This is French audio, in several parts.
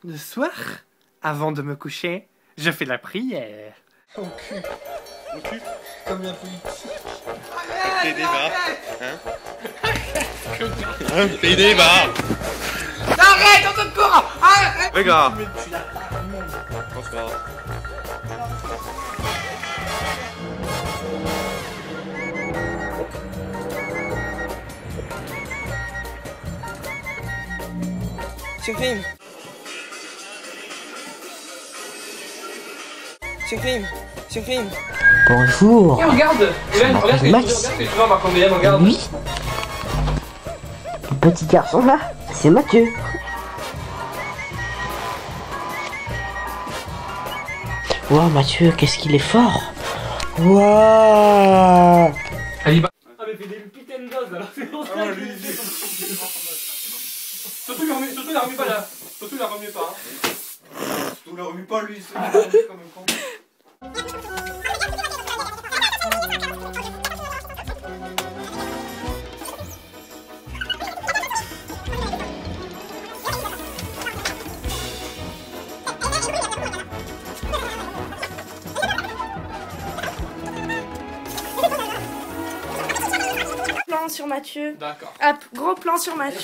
Le soir, avant de me coucher, je fais la prière. Au cul. Au cul. Comme la politique. Fais des bars. Hein? Fais des bars. Arrête, on te court. Arrête. Regarde. Tu l'as pas tout le monde. Bonsoir. Surprime. Surprime. Surprime. Bonjour. Et regarde, regarde ce que Max. regarde ce que je vois, Marc André, regarde. Oui. Le petit garçon là, c'est Mathieu. Wow, Mathieu, qu'est-ce qu'il est fort. Waouh. Allez, ah mais fais des putains de doses alors, c'est pour ça que lui, surtout la remue pas là. Surtout la remue pas. Tu la remets pas lui, c'est comme un con. Plan sur Mathieu. D'accord. Hop, gros plan sur Mathieu.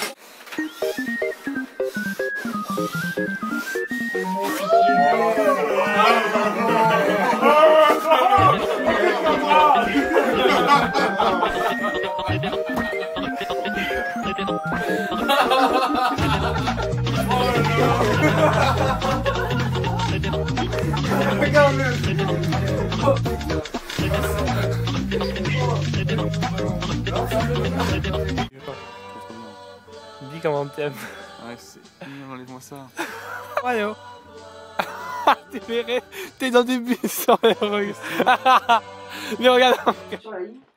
Dis comment t'aimes. Ouais, c'est. Enlève-moi ça. Ouais, oh. T'es verré, t'es dans des bus sans les rues. Mais regarde. Sur la ligne.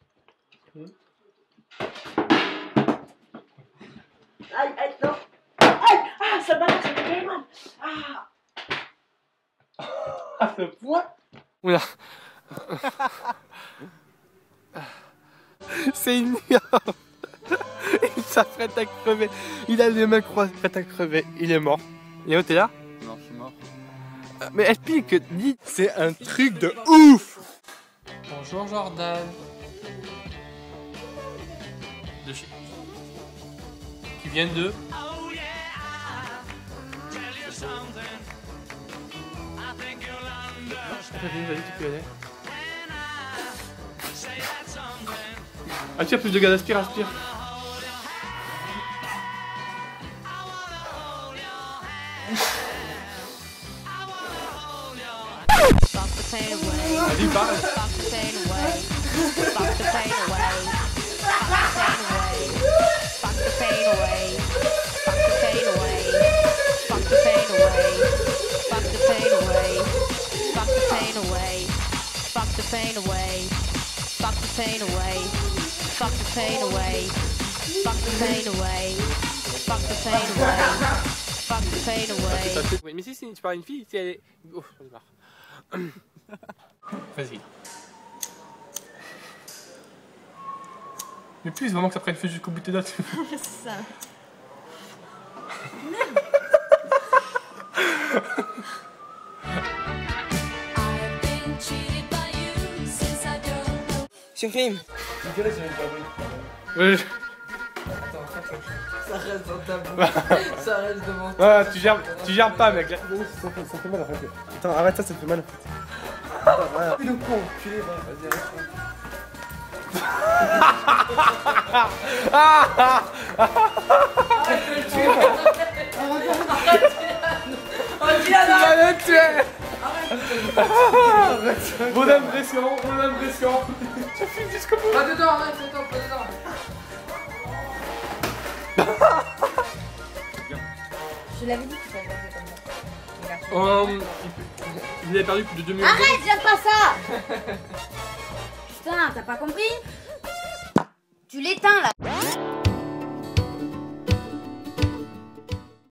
Aïe, aïe, non. Aïe, ah, ça balance, ça fait mal. Ah. À ce point. Oula. C'est ignoble. Il s'apprête à crever. Il a les mains croisées, prêt à crever. Il est mort. Léo, t'es là? Non, je suis mort. Mais explique, dis. C'est un truc de ouf. Bonjour Jordan. De chez... Qui vient de... Vas-y, tu peux aller. Aspire plus de gaz, aspire, aspire. Vas-y, parle. Oui, mais si tu parles à une fille, si elle est... Oh, j'en ai marre. Vas-y. Mais plus vraiment que ça prenne feu jusqu'au bout de tes dates. C'est ça. Surprime. Ouais. Ça reste dans ta bouche. Ça reste devant toi. Ouais, tu gères pas, mec. Ça fait mal en fait. Attends, arrête ça fait mal en fait. Attends, voilà. Le con, enculé, vas-y, arrête. Tu vas le tuer. Mon impression. Je filme jusqu'au bout. Pas dedans, arrête, dedans, pas dedans. Je l'avais dit qu'il fallait faire comme ça. Il avait perdu plus de 2 millions. Arrête, j'aime pas ça. Putain, t'as pas compris? Tu l'éteins là.